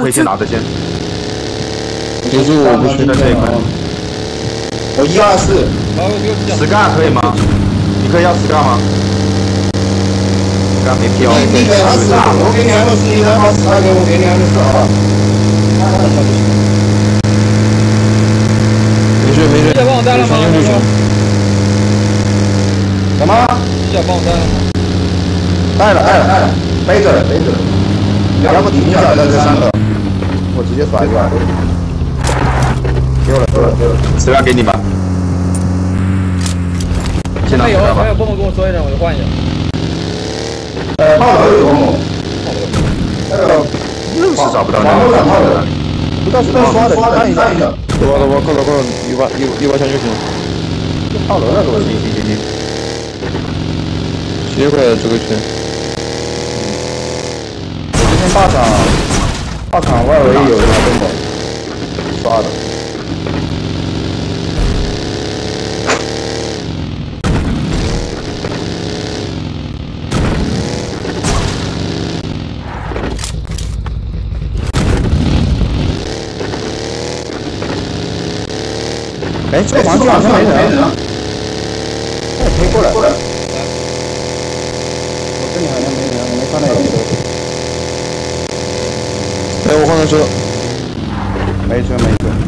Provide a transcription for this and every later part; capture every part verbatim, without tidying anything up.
以先拿着先。 留住我不去在这一块。 我一二四。 十杠可以吗？你可以要十杠吗？十杠没票。 你给他十杠，我给你二十四，你再把十杠给我，给你二十四好吧？ 没事没事。 小帮我带了吗？ 就行。 什么？ 小帮我带了吗？ 带了带了带了，背着了背着了。要不停一下在这三个，我直接甩过来。丢了丢了丢了， 十杠给你吧。先拿没有， 十杠吧。 没有，帮我跟我说一声，我就换一下。 呃，炮楼有bomb，那个愣是找不到那网络个。 上炮楼，不知道是不是刷的，看一下。 走吧走吧，快点快点，一把一一把枪就行。 炮楼那个问题， 行行行。 直接过来这个圈。 我这边大场，大场外围有一个bomb，刷的。哎，这个房间好像没人。哎，可以过来。过来。我这里好像没人，我没看到有车。 哎，我换的车。 没车没车。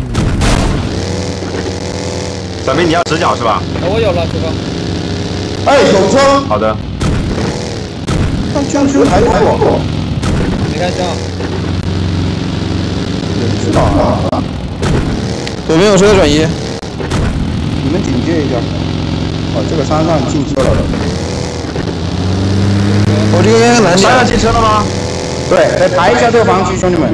小明你要直角是吧？ 我有了，这个。 哎，有车。 好的。 看枪车还不错。 没开枪。 人知道啊。 左边有车转移， 你们警戒一下。哦，这个山上进车了。 我这个应该难山上进车了吗？ 对，来排一下这个防区，兄弟们。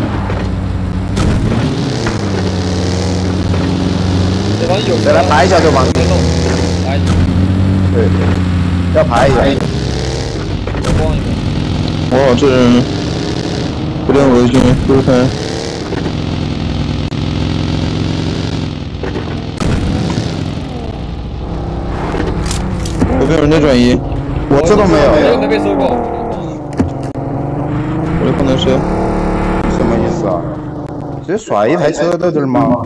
这帮有。 再来排一下这个防区。 排。 对，要排一下。 再逛一个。 哇，这人不练围巾，不开。有没有人在转移？ 我这都没有。 没有没被收过。 我就换的车。 什么意思啊？直接甩一台车在这儿吗？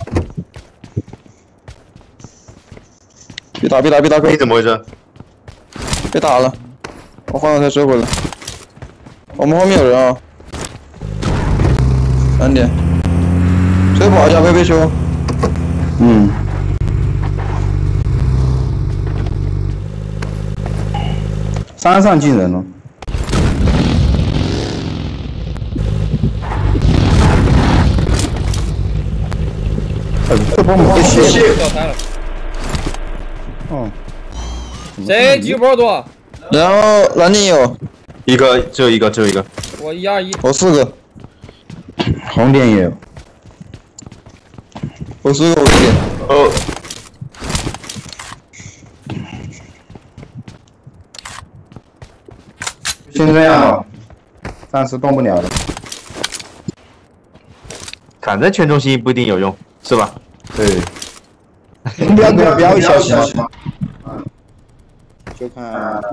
别打别打别打！ 你怎么回事？ 别打了，我换了台车回来。我们后面有人啊。三点。车不好加倍被修。 嗯。山上进人了。哎，这帮我掉胎了。 哦。 谁举包多？ 然后蓝点有一个，只有一个，只有一个。 我一二一。 我四个。 红点也有。 我四个，我一点。 哦。 先这样吧，暂时动不了了。 砍在圈中心不一定有用，是吧？ 对。目标给我标一下行吗？就看。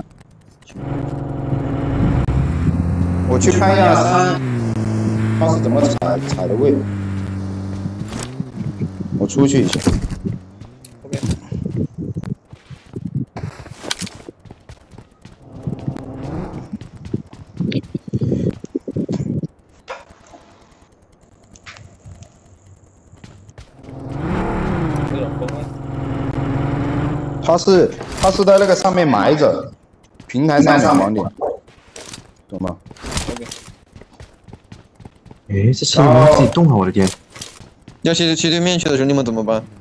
我去看一下山，它是怎么踩踩的位。我出去一下。 后面。 他是他是在那个上面埋着，平台上面网点，懂吗？ 哎，这车怎么自己动了？我的天！ 要骑骑对面去的兄弟们怎么办？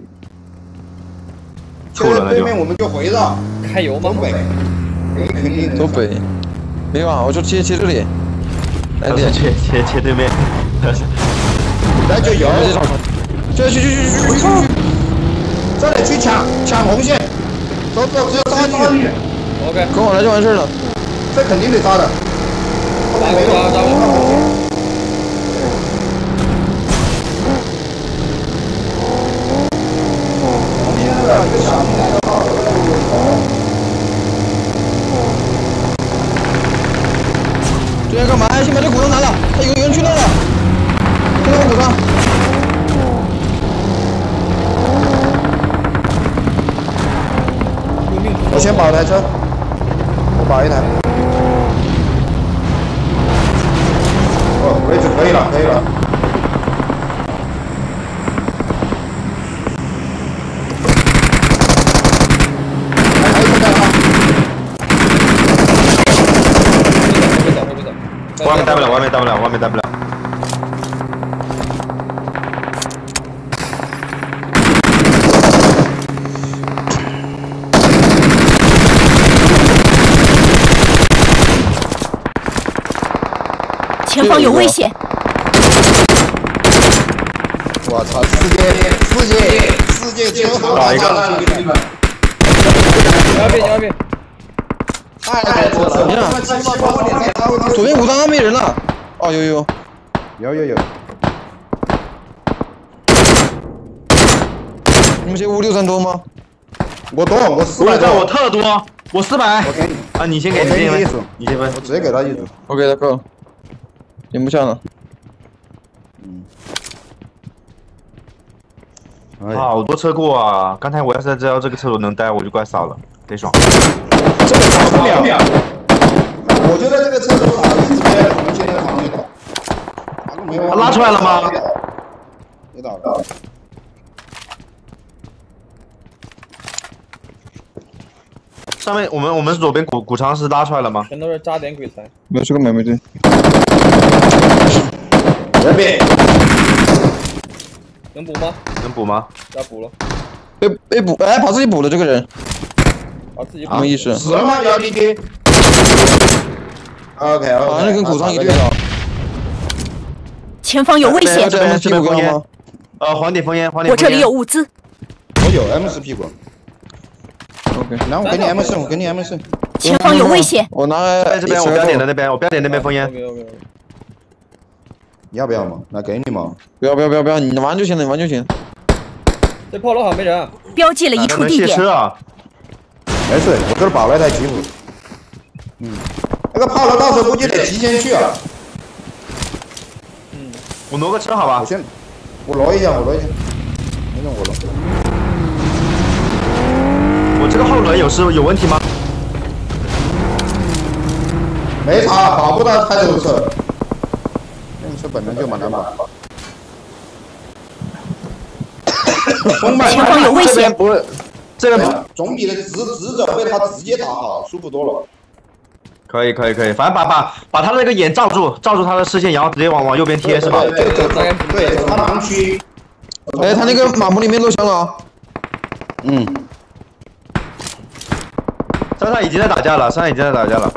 错了那就。 对面我们就回绕， 开油吗？ 东北，肯定走北，没有啊，我就切切这里。来点， 切切切对面。 来就有， 这去去去去去去， 这里去抢抢红线。走走，只有杀进去。 OK， 跟我来就完事了。 这肯定得杀的。后面没有。 扎扎我。 这要干嘛？先把这骨头拿了，他有个园区到了。 我先保台车，我保一台。哦，位置可以了，可以了。还有一个在吗？ 会走会不走？ 外面待不了，外面待不了，外面待不了。 前方有危险！ 我操！世界世界世界车行打一个兄弟们， 你要别你要别， 太多了！你看七八八点才打我左边五张没人了。哦，有有有有有， 你们谁五六三多吗？ 我多，我四百我在我多， 特多，我四百。 我给你， 啊，你先给， 我你先分给你一组， 你先分我。直接给他一组。 我给他够了，顶不下了。 哎， 好多车过啊！刚才我要是知道这个厕所能待，我就怪少了，贼爽。 这个少不了。我觉得这个车多少一直在我们现在防内的，哪个没有？ 拉出来了吗？ 没打到。 上面我们我们左边谷谷仓是拉出来了吗？ 全都是扎点鬼才。 没有这个没没对。 人品， 能补吗？ 能补吗？ 要补了， 被被捕，哎，跑自己补了这个人， 把自己补什么意思？ 死了吗？幺弟弟。OK OK， 好像是跟古仓一队的。 前方有危险！ 这 M 屁股干吗？ 呃，黄点烽烟，黄点烽烟。 我这里有物资。 我有 M 四屁股。 OK， 然后我给你 M 四，我给你 M 四。 前方有危险！ 我拿在这边，我标点的那边，我标点那边烽烟。 OK OK OK。 你要不要嘛？那给你嘛。 不要不要不要不要，你玩就行了，你玩就行。 这炮楼好像没人啊。 标记了一处地点。 能卸车啊！ 没事，我这是保卫台吉普。嗯，那个炮楼到时候估计得提前去啊。 嗯， 我挪个车好吧我？先，我挪一下，我挪一下。没事，我挪。 我这个后轮有是有问题吗？ 没差，跑不到太多车。那车本来就蛮难跑。 前方有危险！ 不是， 这个总比那直直着被他直接打好，舒服多了。 可以可以可以，反正把把把他的那个眼罩住，罩住他的视线，然后直接往往右边贴是吧？ 对对对，对，他盲区。 哎，他那个马姆里面漏枪了啊！ 嗯， 山上已经在打架了，山上已经在打架了。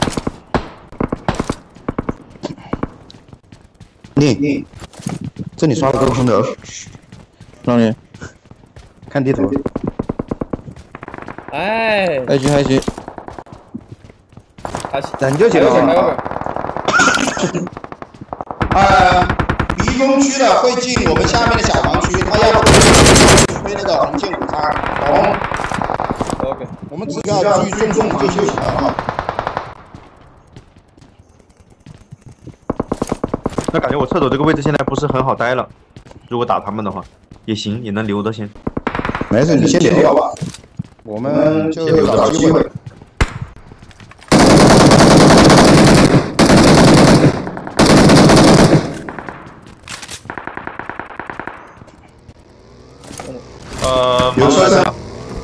你你，这里刷了个空头， 让你看地图。 哎， 还行还行， 还行， 等就行还有点，还有了。 点。 呃，避风区的会进我们下面的小房区，他要推那个红线谷仓，懂？ OK。 我们只要注意重重就就行了啊。 那感觉我厕所这个位置现在不是很好待了，如果打他们的话，也行，也能留着先。 没事，你先留吧，我们就找机会。 呃， 有车上。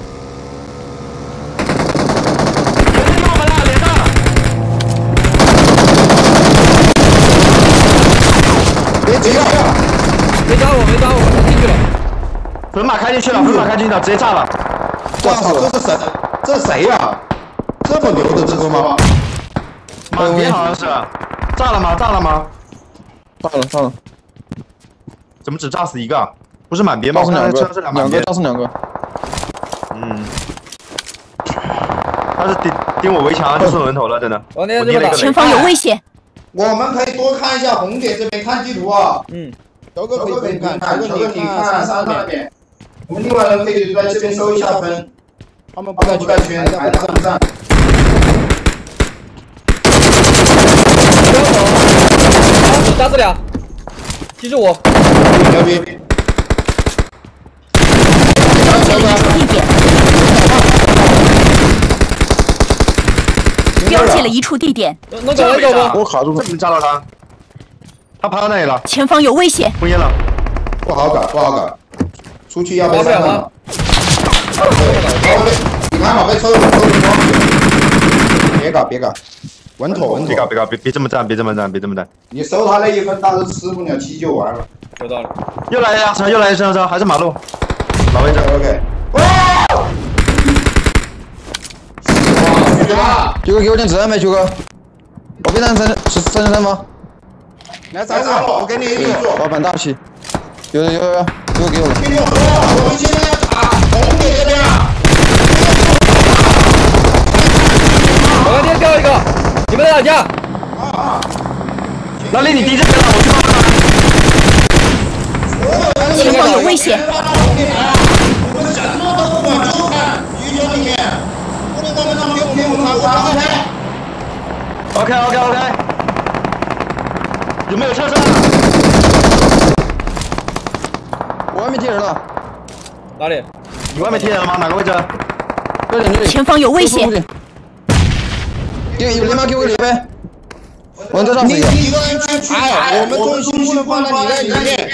别急啊！ 没打我，没打我，我进去了。 粉马开进去了，粉马开进去了，直接炸了。 我操，这是谁？这是谁呀？这么牛的车吗？ 满编好像是，炸了吗？炸了吗？ 炸了炸了， 怎么只炸死一个啊？不是满编吗？ 炸死两个我看那车是，两两个满编。 炸死两个。 嗯，他是顶顶我围墙就送人头了，真的。 往那我捏了一个雷前方有危险！ 我们可以多看一下红点这边看地图啊。 嗯， 球哥可以分看，球哥你看上那边。我们另外人可以在这边收一下分。他们不在圈圈，还在上上。 不要走，打死俩，记住我。 牛逼！ 标记了一处地点。 标记了一处地点， 能能搞一个不？ 我卡住了这，么炸到他，他跑到哪里了？ 前方有危险！ 封烟了。 不好搞，不好搞，出去要被搞不了吗删了。对，好被，你看好被抽抽光血。别搞，别搞，稳妥稳妥。 别搞别搞，别别这么站，别这么站，别这么站。 你收他那一分，当时吃不了鸡就完了。 有道理。 又来一辆车，又来一辆车，还是马路，老位置。 OK。哇！哇！ 九哥给我点子弹没？九哥，我别单三是三三三吗？ 来找我，我给你一个。 老板大气，有有有有，九哥给我了。 听我说，我们现在要打红点这边啊。 我刚天掉一个，你们在哪家？ 啊！ 老李，你敌这边了，我去帮忙。 前方有危险！ 我们什么都不管，就看鱼群里面，不能光跟他们用骗我他，我打他开。 OK OK OK， 有没有车车？ 我外面贴人了， 哪里？ 你外面贴人了吗？哪个位置？ 这里这里。 前方有危险！ 给有连吗？给我个连呗。我这上你一个。 你一个人去排，我们重心不能放在你那里面。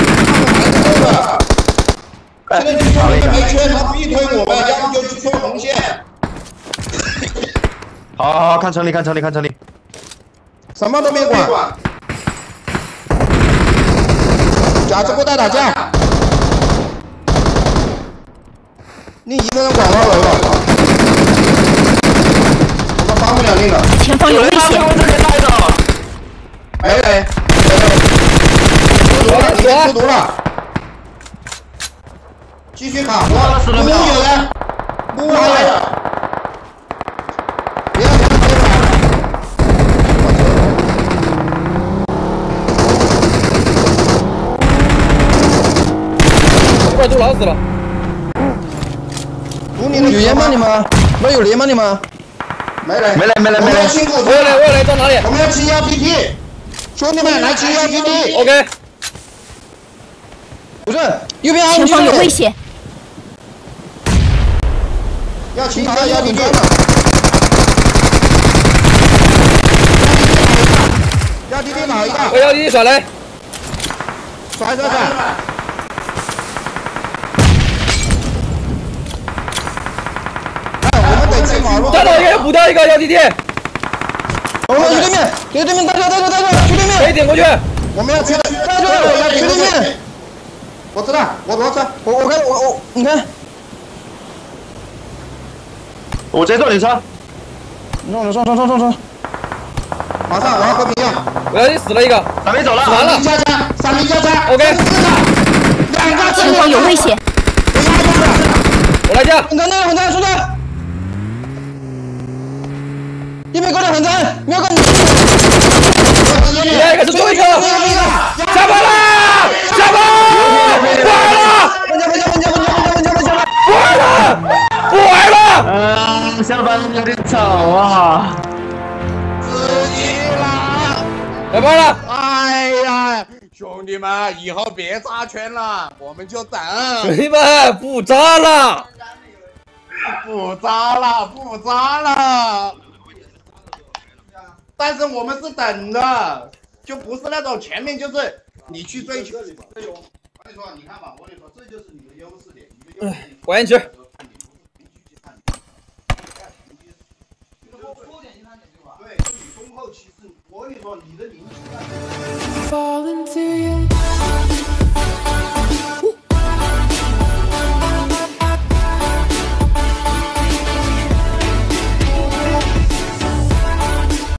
他们来这个，现在你说你们没圈，他逼推我们，要不就去推红线。 好好好，看城里，看城里，看城里。 什么都没管，假直播带打架，你一个人管我来吧，我们帮不了你了。 前方有危险！ 没嘞，出毒了，你被出毒了，继续卡，我木有人，木还有，别让他们接了。 快都老死了！ 有连吗你们？不是有连吗你们？ 没来， 没来没来没来我们要辛苦我来，我来，到哪里我们要清幺 P T， 兄弟们来清幺 P T。 ？OK， 不是，右边前方有危险！ 要清幺幺 P T。幺 P T 哪一个？ 我要你甩来。 甩甩甩！哎，我们得清马路。 站到一个，补掉一个，要弟弟， 我们去对面，去对面，带着带着带着，去对面， 可以点过去。 我们要去的， 带着， 要去对面。 我知道，我挪车。 我我看我我你看， 我直接坐你车。 上上上上上上， 马上，我要和平要。 我要你死了一个， 咱没走了。 完了三名交叉，三名交叉。 OK 四个，两个。 前方有危险！ 我压住了。 我来架。 很难的很难，兄弟。一边高点很难，没有个。 你来一个是最后一个，下班了，下班，不玩了， 分家分家分家分家分家分家分家。 不玩了，不玩了。 嗯，下班有点早啊。 下班了。 哎呀，兄弟们，以后别扎圈了，我们就等。 兄弟们，不扎了， 不扎了，不扎了。但是我们是等的，就不是那种前面就是你去追求。这有，我跟你说，你看吧，我跟你说，这就是你的优势点。你的优势点。 关进去。 对，就你中后期是，我跟你说，你的邻居。